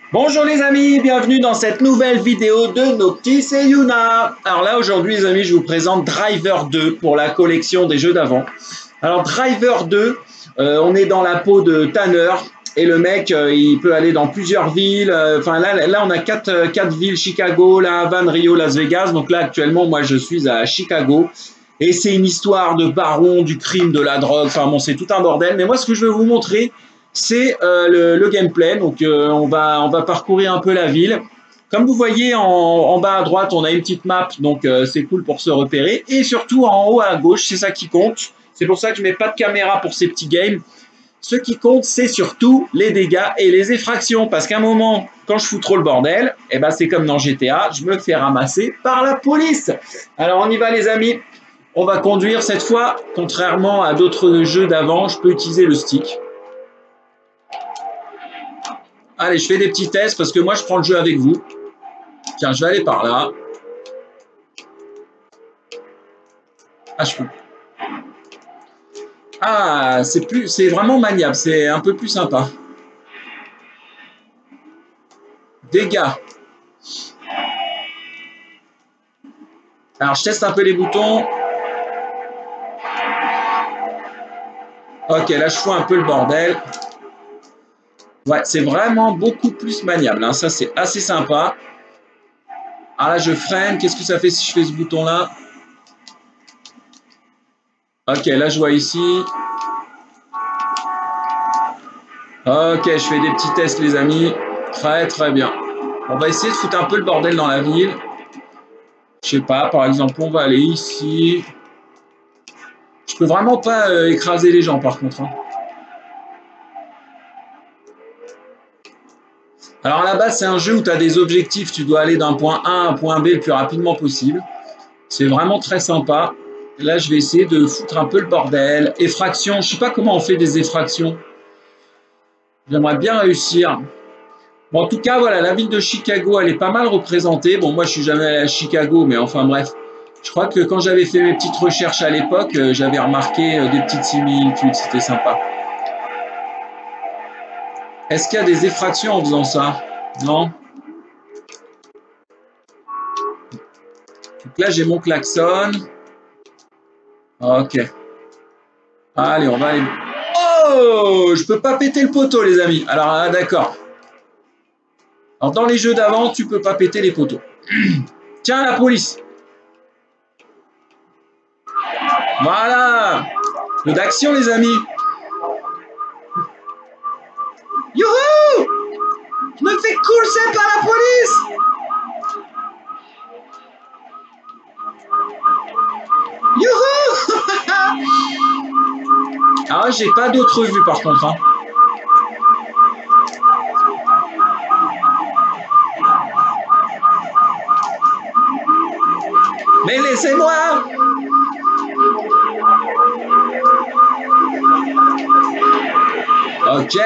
Bonjour les amis, bienvenue dans cette nouvelle vidéo de Noctis et Yuna. Alors là aujourd'hui les amis, je vous présente Driver 2 pour la collection des jeux d'avant. Alors Driver 2, on est dans la peau de Tanner et le mec il peut aller dans plusieurs villes. Enfin là on a quatre villes, Chicago, La Havane, Rio, Las Vegas. Donc là actuellement moi je suis à Chicago. Et c'est une histoire de baron, du crime, de la drogue, enfin bon c'est tout un bordel. Mais moi ce que je veux vous montrer, c'est le gameplay. Donc on va parcourir un peu la ville. Comme vous voyez en bas à droite, on a une petite map, donc c'est cool pour se repérer. Et surtout en haut à gauche, c'est ça qui compte. C'est pour ça que je mets pas de caméra pour ces petits games. Ce qui compte, c'est surtout les dégâts et les effractions. Parce qu'à un moment, quand je fous trop le bordel, eh ben c'est comme dans GTA, je me fais ramasser par la police. Alors on y va les amis. On va conduire cette fois, contrairement à d'autres jeux d'avant, je peux utiliser le stick. Allez, je fais des petits tests parce que moi, je prends le jeu avec vous. Tiens, je vais aller par là. Ah, je peux. Ah, c'est vraiment maniable. C'est un peu plus sympa. Dégâts. Alors, je teste un peu les boutons. Ok, là, je fous un peu le bordel. Ouais, c'est vraiment beaucoup plus maniable. Hein. Ça, c'est assez sympa. Ah, là, je freine. Qu'est-ce que ça fait si je fais ce bouton-là? Ok, là, je vois ici. Ok, je fais des petits tests, les amis. Très, très bien. On va essayer de foutre un peu le bordel dans la ville. Je sais pas, par exemple, on va aller ici. Je peux vraiment pas écraser les gens, par contre. Hein. Alors, à la base, c'est un jeu où tu as des objectifs. Tu dois aller d'un point A à un point B le plus rapidement possible. C'est vraiment très sympa. Là, je vais essayer de foutre un peu le bordel. Effraction, je sais pas comment on fait des effractions. J'aimerais bien réussir. Bon, en tout cas, voilà, la ville de Chicago, elle est pas mal représentée. Bon, moi, je suis jamais allé à Chicago, mais enfin, bref. Je crois que quand j'avais fait mes petites recherches à l'époque, j'avais remarqué des petites similitudes. C'était sympa. Est-ce qu'il y a des effractions en faisant ça? Non. Donc là, j'ai mon klaxon. Ok. Allez, on va aller. Oh! Je peux pas péter le poteau, les amis. Alors, ah, d'accord. Alors, dans les jeux d'avant, tu peux pas péter les poteaux. Tiens, la police. Voilà. Peu d'action, les amis. Youhou! Je me fais courser par la police. Youhou! Ah, j'ai pas d'autre vue, par contre. Hein. Mais laissez-moi! Ok.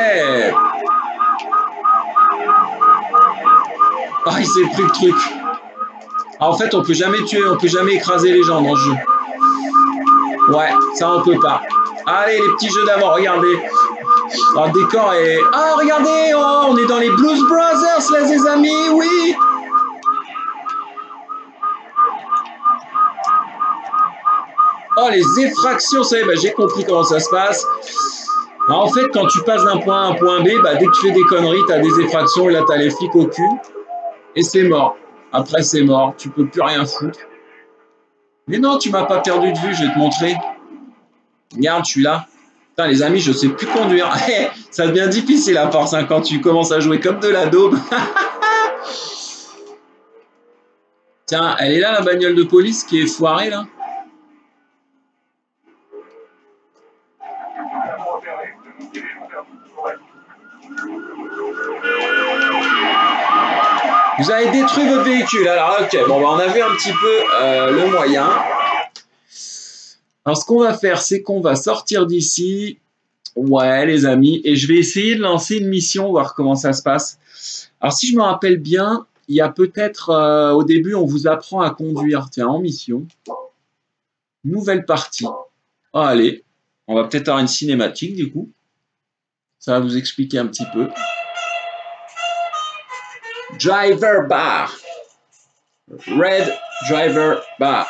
Ah, il s'est pris le truc. Ah, en fait, on peut jamais tuer, on peut jamais écraser les gens dans ce jeu. Ouais, ça on peut pas. Allez, les petits jeux d'avant, regardez. Alors, le décor est... Ah, regardez, oh, on est dans les Blues Brothers, là, les amis, oui. Oh, les effractions, ça y est, bah, j'ai compris comment ça se passe. Alors, en fait, quand tu passes d'un point A à un point B, bah, dès que tu fais des conneries, tu as des effractions, et là, tu as les flics au cul. Et c'est mort. Après, c'est mort. Tu peux plus rien foutre. Mais non, tu m'as pas perdu de vue, je vais te montrer. Regarde, je suis là. Putain, les amis, je sais plus conduire. Ça devient difficile à force hein, quand tu commences à jouer comme de la daube. Tiens, elle est là, la bagnole de police qui est foirée, là. Vous avez détruit votre véhicule. Alors, ok, bon, bah, on a vu un petit peu le moyen. Alors, ce qu'on va faire, c'est qu'on va sortir d'ici. Ouais, les amis. Et je vais essayer de lancer une mission, voir comment ça se passe. Alors, si je me rappelle bien, il y a peut-être, au début, on vous apprend à conduire. Tiens, en mission. Nouvelle partie. Oh, allez, on va peut-être avoir une cinématique, du coup. Ça va vous expliquer un petit peu. Driver Bar. Red Driver Bar.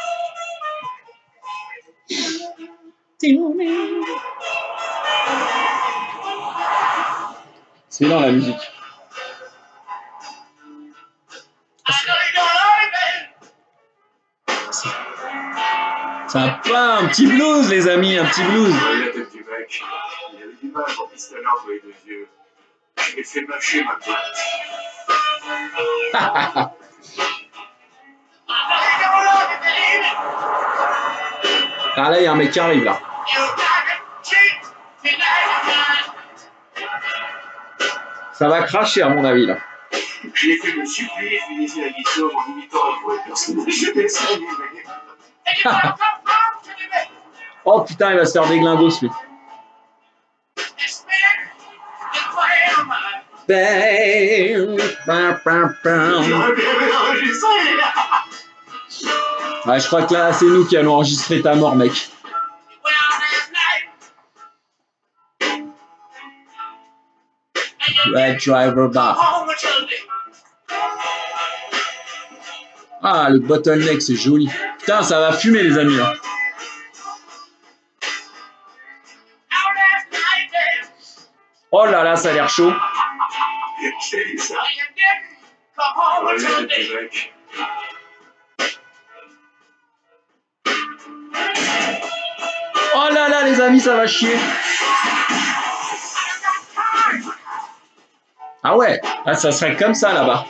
C'est dans la musique. C'est un petit blues, les amis, un petit blues. La tête du mec, il avait du mal pour pistoler entre les deux yeux. Je l'ai fait mâcher ma pointe. Ah là, il y a un mec qui arrive là. Ça va cracher à mon avis là. Je l'ai fait me supplier de finir la guitare en imitant un vrai personnage dessin. Oh putain, il va se faire déglingos lui. Ouais, je crois que là, c'est nous qui allons enregistrer ta mort, mec. Red Driver Bar. Ah, le bottleneck, c'est joli. Putain, ça va fumer, les amis. Là. Oh là là, ça a l'air chaud. Oh là là, les amis, ça va chier. Ah ouais, ah, ça serait comme ça là-bas.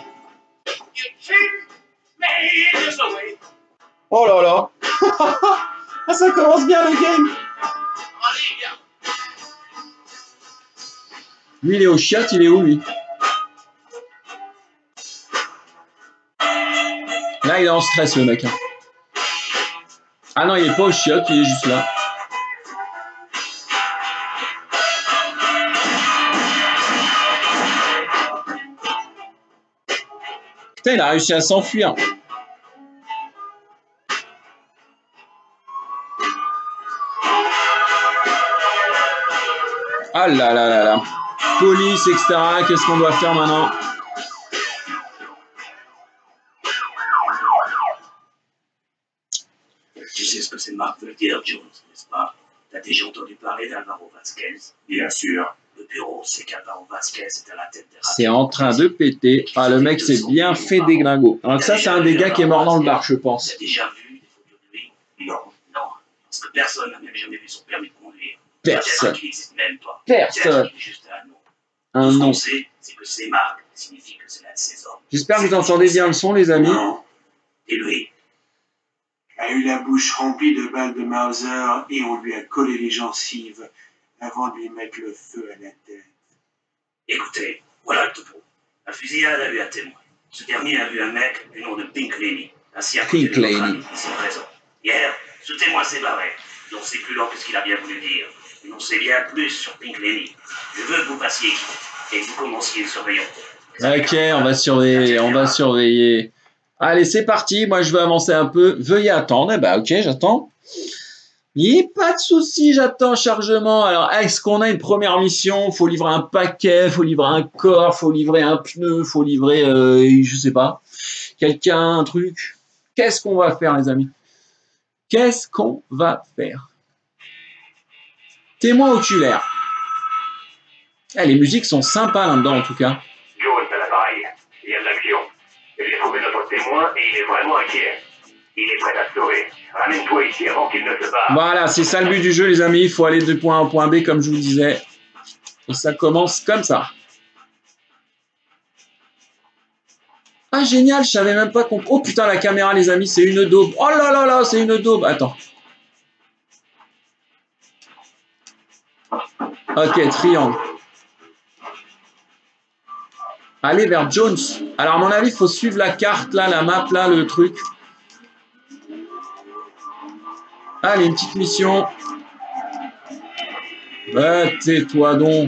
Oh là là. Ah, ça commence bien le game. Lui, il est au chiottes, il est où lui? Là, il est en stress le mec. Hein. Ah non, il est pas au chiottes, il est juste là. Putain, il a réussi à s'enfuir. Ah là là là là. Police, etc. Qu'est-ce qu'on doit faire maintenant? Tu sais ce que ces marques veulent dire, Jones, n'est-ce pas? T'as déjà entendu parler d'Alvaro Vasquez? Bien sûr. Le bureau, c'est qu'Alvaro Vasquez est à la tête des... C'est en train de péter. Ah, le mec s'est bien fait déglingo. Alors ça, c'est un des gars qui est mort dans le bar, je pense. T'as déjà vu des photos de lui? Non, non. Parce que personne n'a même jamais vu son permis de conduire. Personne. Il n'existe même pas. Personne. Il est juste un nom. Un Ce nom. qu'on sait, c'est que ces marques signifient que c'est l'un de ces hommes. J'espère que vous entendez bien le son, les amis. Non. Et lui? Il a eu la bouche remplie de balles de Mauser et on lui a collé les gencives avant de lui mettre le feu à la tête. Écoutez, voilà le topo. La fusillade a eu un témoin. Ce dernier a vu un mec du nom de Pink Laney, assis à côté Pink de notre Laney. ami ici présent. Hier, ce témoin s'est barré. On sait plus long que ce qu'il a bien voulu dire. Mais on sait bien plus sur Pink Laney. Je veux que vous passiez et que vous commenciez le surveillant. Ok, on va surveiller, on va surveiller. Allez, c'est parti. Moi, je veux avancer un peu. Veuillez attendre. Eh ben, ok, j'attends. Pas de souci, j'attends chargement. Alors, est-ce qu'on a une première mission? Faut livrer un paquet, faut livrer un corps, faut livrer un pneu, faut livrer, je sais pas, quelqu'un, un truc. Qu'est-ce qu'on va faire, les amis? Qu'est-ce qu'on va faire? Témoin oculaire. Eh, les musiques sont sympas là-dedans, en tout cas. Joe est à l'appareil. Il y a de l'action. J'ai trouvé notre témoin et il est vraiment inquiet. Il est prêt à se sauver. Ramène-toi ici avant qu'il ne se barre. Voilà, c'est ça le but du jeu, les amis. Il faut aller de point A au point B, comme je vous disais. Et ça commence comme ça. Ah, génial, je savais même pas qu'on... Oh putain, la caméra, les amis, c'est une daube. Oh là là là, c'est une daube. Attends. Ok, triangle. Allez vers Jones. Alors, à mon avis, il faut suivre la carte, là, la map, là, le truc. Allez, une petite mission. Bah, tais-toi donc.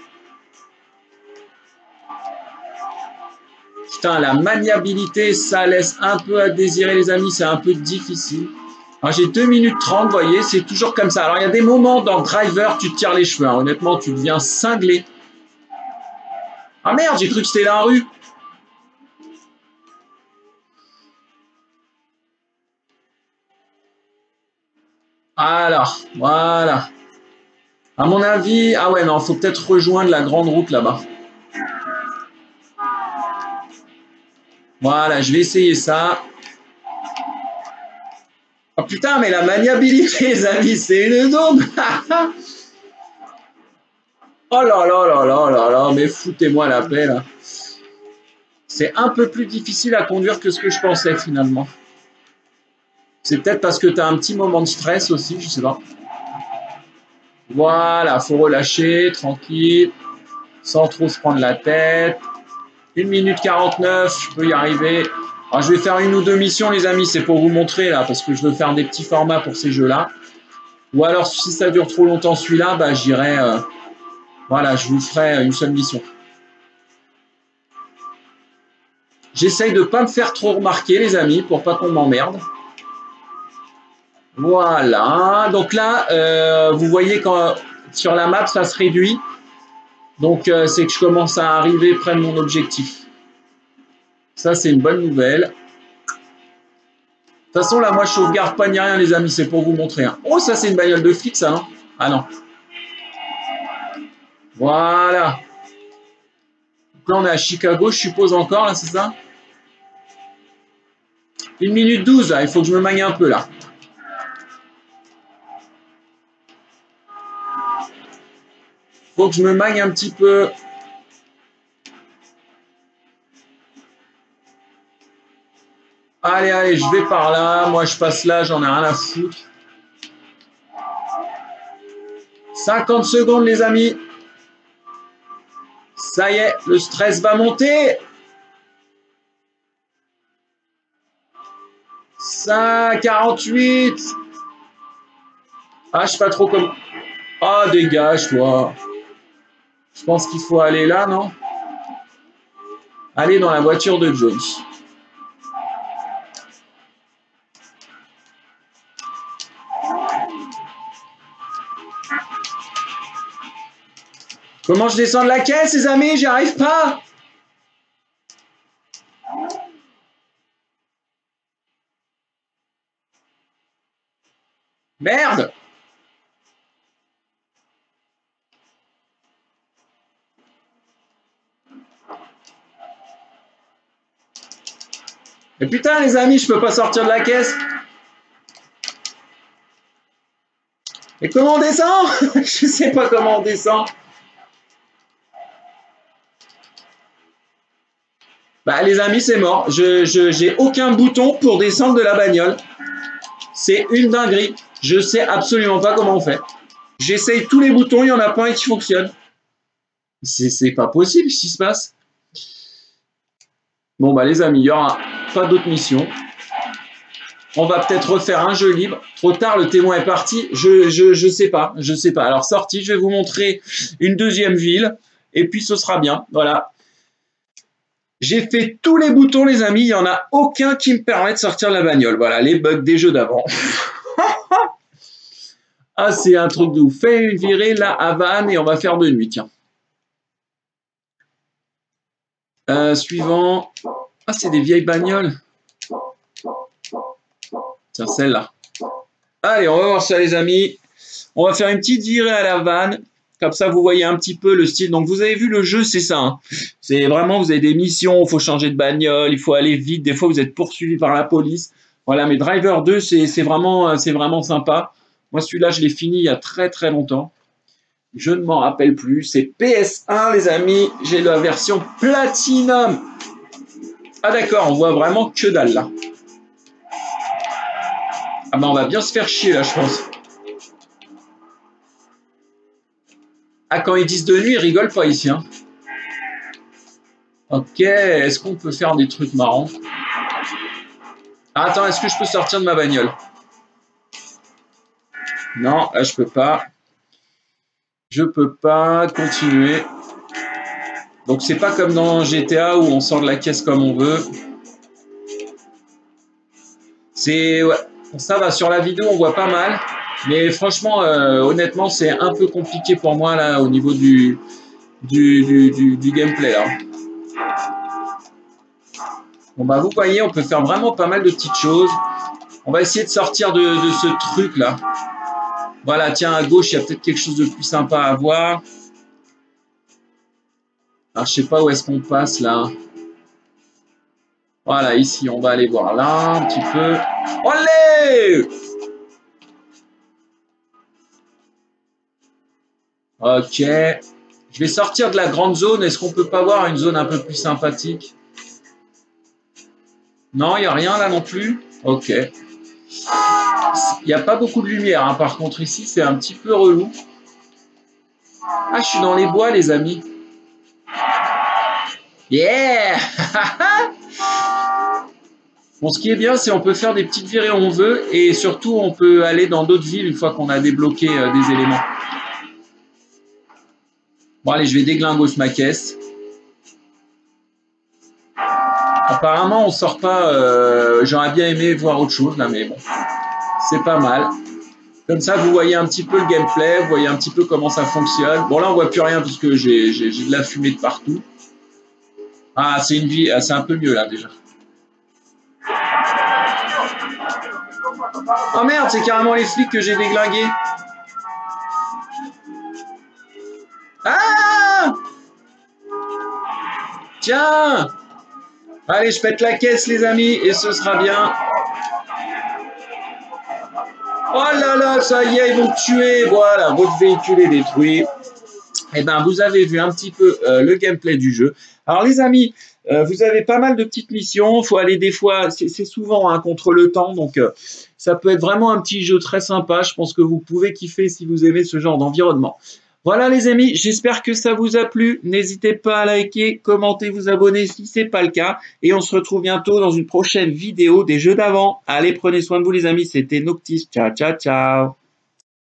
Putain, la maniabilité, ça laisse un peu à désirer, les amis. C'est un peu difficile. Alors, j'ai 2 minutes 30, vous voyez, c'est toujours comme ça. Alors, il y a des moments dans Driver, tu te tires les cheveux. Hein. Honnêtement, tu deviens cinglé. Ah merde, j'ai cru que c'était la rue. Alors, voilà. À mon avis, ah ouais, non, faut peut-être rejoindre la grande route là-bas. Voilà, je vais essayer ça. Oh putain, mais la maniabilité, les amis, c'est une daube. Oh là là là là là là, mais foutez-moi la paix là. C'est un peu plus difficile à conduire que ce que je pensais finalement. C'est peut-être parce que tu as un petit moment de stress aussi, je sais pas. Voilà, faut relâcher, tranquille, sans trop se prendre la tête. 1 minute 49, je peux y arriver. Alors, je vais faire une ou deux missions, les amis, c'est pour vous montrer là, parce que je veux faire des petits formats pour ces jeux-là. Ou alors, si ça dure trop longtemps celui-là, bah, j'irai. Voilà, je vous ferai une seule mission. J'essaye de ne pas me faire trop remarquer, les amis, pour pas qu'on m'emmerde. Voilà. Donc là, vous voyez quand sur la map, ça se réduit. Donc, c'est que je commence à arriver près de mon objectif. Ça, c'est une bonne nouvelle. De toute façon, là, moi, je sauvegarde pas ni rien, les amis. C'est pour vous montrer. Hein. Oh, ça, c'est une bagnole de flic, ça, non? Ah non. Voilà. Donc là, on est à Chicago, je suppose encore, là, c'est ça? 1 minute 12, là. Il faut que je me magne un peu, là. Faut que je me magne un petit peu. Allez, allez, je vais par là. Moi, je passe là, j'en ai rien à foutre. 50 secondes, les amis. Ça y est, le stress va monter. 48. Ah, je sais pas trop comment. Ah, dégage, toi. Je pense qu'il faut aller là, non? Aller dans la voiture de Jones. Comment je descends de la caisse, les amis? J'y arrive pas. Merde. Mais putain, les amis, je peux pas sortir de la caisse. Mais comment on descend? Je sais pas comment on descend. Bah, les amis, c'est mort. J'ai aucun bouton pour descendre de la bagnole. C'est une dinguerie. Je sais absolument pas comment on fait. J'essaye tous les boutons, il n'y en a pas un qui fonctionne. C'est pas possible ce qui se passe. Bon, bah, les amis, il n'y aura pas d'autres missions. On va peut-être refaire un jeu libre. Trop tard, le témoin est parti. Je sais pas. Je sais pas. Alors, sorti, je vais vous montrer une deuxième ville. Et puis, ce sera bien. Voilà. J'ai fait tous les boutons, les amis. Il n'y en a aucun qui me permet de sortir la bagnole. Voilà, les bugs des jeux d'avant. Ah, c'est un truc de ouf. Fais une virée là à Vannes et on va faire de nuit. Tiens. Suivant. Ah, c'est des vieilles bagnoles. Tiens, celle-là. Allez, on va voir ça, les amis. On va faire une petite virée à la vanne. Comme ça, vous voyez un petit peu le style. Donc, vous avez vu le jeu, c'est ça. Hein. C'est vraiment, vous avez des missions, il faut changer de bagnole, il faut aller vite. Des fois, vous êtes poursuivi par la police. Voilà, mais Driver 2, c'est vraiment sympa. Moi, celui-là, je l'ai fini il y a très, très longtemps. Je ne m'en rappelle plus. C'est PS1, les amis. J'ai la version Platinum. Ah, d'accord, on voit vraiment que dalle, là. Ah, bah, on va bien se faire chier, là, je pense. Ah, quand ils disent de nuit, ils rigolent pas ici. Hein. Ok, est-ce qu'on peut faire des trucs marrants? Ah, attends, est-ce que je peux sortir de ma bagnole? Non, là, je peux pas. Je peux pas continuer. Donc, c'est pas comme dans GTA où on sort de la caisse comme on veut. C'est... Ouais, ça va, sur la vidéo, on voit pas mal. Mais franchement, honnêtement, c'est un peu compliqué pour moi, là, au niveau du gameplay, là. Bon, bah, vous voyez, on peut faire vraiment pas mal de petites choses. On va essayer de sortir de ce truc-là. Voilà, tiens, à gauche, il y a peut-être quelque chose de plus sympa à voir. Alors, je sais pas où est-ce qu'on passe là. Voilà, ici, on va aller voir là un petit peu. Allez! Ok. Je vais sortir de la grande zone. Est-ce qu'on peut pas voir une zone un peu plus sympathique? Non, il n'y a rien là non plus? Ok. Il n'y a pas beaucoup de lumière, hein. Par contre, ici, c'est un petit peu relou. Ah, je suis dans les bois, les amis. Yeah! Bon, ce qui est bien, c'est qu'on peut faire des petites virées où on veut et surtout, on peut aller dans d'autres villes une fois qu'on a débloqué des éléments. Bon, allez, je vais déglingos ma caisse. Apparemment, on sort pas. J'aurais bien aimé voir autre chose là, mais bon, c'est pas mal. Comme ça, vous voyez un petit peu le gameplay, vous voyez un petit peu comment ça fonctionne. Bon, là, on voit plus rien parce que j'ai de la fumée de partout. Ah, c'est une vie, c'est un peu mieux là déjà. Oh merde, c'est carrément les flics que j'ai déglingués. Ah! Tiens! Allez, je pète la caisse, les amis, et ce sera bien. Oh là là, ça y est, ils vont tuer. Voilà, votre véhicule est détruit. Eh bien, vous avez vu un petit peu le gameplay du jeu. Alors, les amis, vous avez pas mal de petites missions. Il faut aller des fois, c'est souvent hein, contre le temps. Donc, ça peut être vraiment un petit jeu très sympa. Je pense que vous pouvez kiffer si vous aimez ce genre d'environnement. Voilà les amis, j'espère que ça vous a plu. N'hésitez pas à liker, commenter, vous abonner si ce n'est pas le cas. Et on se retrouve bientôt dans une prochaine vidéo des jeux d'avant. Allez, prenez soin de vous les amis, c'était Noctis. Ciao, ciao, ciao.